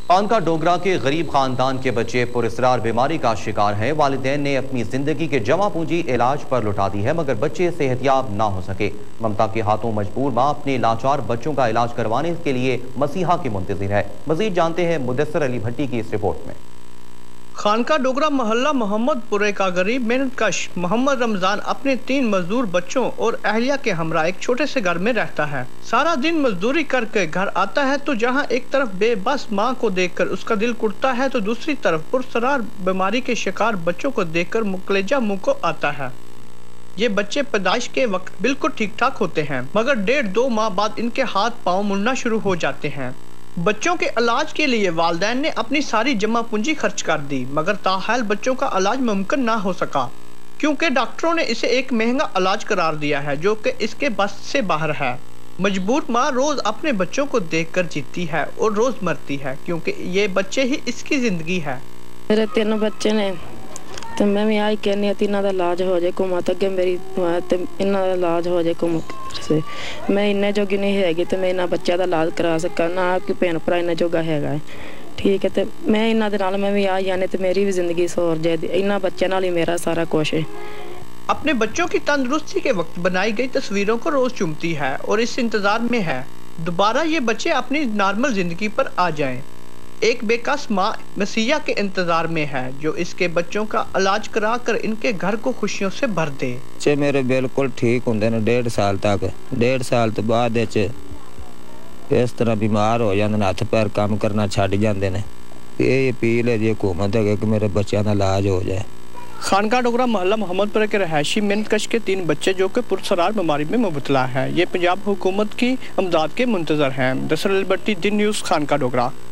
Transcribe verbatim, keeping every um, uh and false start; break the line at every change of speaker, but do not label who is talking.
خانقاہ ڈوگرہ کے غریب خاندان کے بچے پراسرار بیماری کا شکار ہیں۔ والدین نے اپنی زندگی کے جمع پونجی علاج پر لٹا دی ہے مگر بچے صحتیاب نہ ہو سکے۔ ممتا کے ہاتھوں مجبور ماں اپنے لاچار بچوں کا علاج کروانے کے لیے مسیحا کی منتظر ہے۔ مزید جانتے ہیں مدثر علی بھٹی کی اس رپورٹ میں۔
خانقاہ ڈوگرہ محلہ محمد پورے کا غریب محنت کش محمد رمضان اپنے تین مزدور بچوں اور اہلیہ کے ہمراہ ایک چھوٹے سے گھر میں رہتا ہے۔ سارا دن مزدوری کر کے گھر آتا ہے تو جہاں ایک طرف بے بس ماں کو دیکھ کر اس کا دل کٹتا ہے تو دوسری طرف پراسرار بیماری کے شکار بچوں کو دیکھ کر مکلجہ منہ کو آتا ہے۔ یہ بچے پیدائش کے وقت بالکل ٹھیک ٹھاک ہوتے ہیں مگر ڈیڑھ دو ماہ بعد ان کے ہاتھ پاؤں مڑنا شروع ہو جاتے ہیں۔ بچوں کے علاج کے لیے والدین نے اپنی ساری جمع پونجی خرچ کر دی مگر تاحال بچوں کا علاج ممکن نہ ہو سکا کیونکہ ڈاکٹروں نے اسے ایک مہنگا علاج قرار دیا ہے جو کہ اس کے بس سے باہر ہے۔ مجبور ماں روز اپنے بچوں کو دیکھ کر جیتی ہے اور روز مرتی ہے کیونکہ یہ بچے ہی اس کی زندگی ہے۔
میرے تین بچے نے تو میں بھی آئی کہنی ہے انہوں کا علاج ہو جائے کمت اگے میری انہوں کا علاج ہو جائے کمت سے میں انہیں جوگی نہیں ہے گی تو میں انہوں بچوں کا علاج کرا سکا نہ آپ کی بھن بھرا انہیں جوگا ہے گا ٹھیک ہے تو میں انہوں کے نال میں بھی آ جانے تو میری بھی زندگی سور جائے انہوں بچوں نال ہی میرا سارا کچھ ہے۔
اپنے بچوں کی تندرستی کے وقت بنائی گئی تصویروں کو روز چومتی ہے اور اس انتظار میں ہے دوبارہ یہ بچے اپنی نارمل زندگی پر آ جائیں۔ ایک بے کس ماں مسیحا کے انتظار میں ہے جو اس کے بچوں کا علاج کرا کر ان کے گھر کو خوشیوں سے بھر دے۔
بچے میرے بالکل ٹھیک ہوندے نے ڈیڑھ سال تک ڈیڑھ سال تو بعد اس طرح بیمار ہو جاندے ہاتھ پیر کام کرنا چھڈ جاندے نے۔ یہ اپیل ہے جی حکومت ہے کہ میرے بچوں کا علاج ہو جائے۔
خانقاہ ڈوگرہ محلہ محمد پورے کے رہائشی محنت کش کے تین بچے جو کہ پراسرار بیماری میں مبتلا ہے یہ پنجاب حکومت کی امداد کے منتظر ہیں۔ مدثر علی بھٹی، دن نیوز، خانقاہ ڈوگرہ۔